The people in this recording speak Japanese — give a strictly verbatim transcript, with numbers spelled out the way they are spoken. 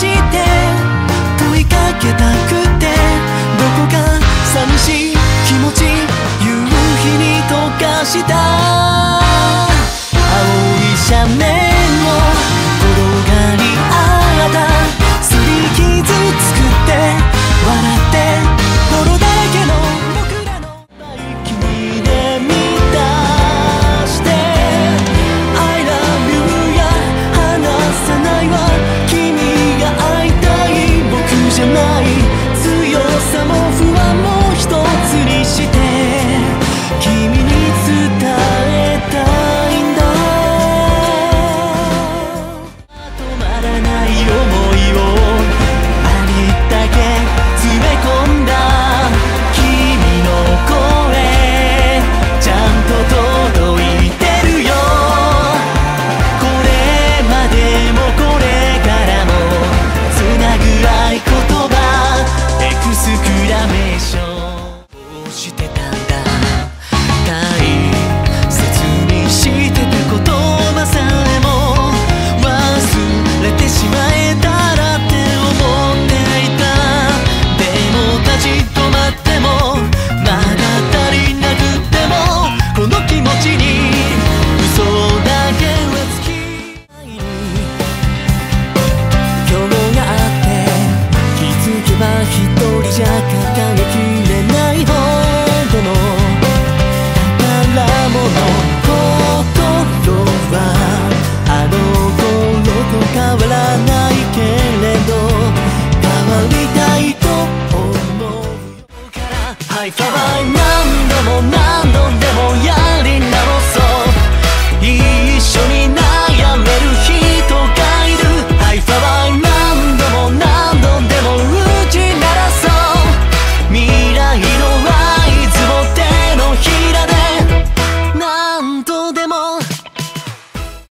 して問いかけたくて、どこか寂しい気持ち夕日に溶かした。青い斜面を転がり合ったすり傷作って笑って泥だらけの僕らの君で満たして I love you や話さないわ、君が会いたい僕じゃない、強さも不安も一つにして君に伝えたいんだ。止まらない想いをありったけ詰め込んだ君の声ちゃんと届いてるよ。これまでもこれからもつなぐ合言葉エクスクラメーションどうしてたんだ、大切にしてた言葉さえも忘れてしまえたらって思っていた。でも立ち止まってもまだ足りなくってもこの気持ちに嘘だけはつきない。今日があって気づけば一人じゃ抱えきれないほどの宝物、心はあの頃と変わらないけれど変わりたいと思うからハイファイ何度も何度でもや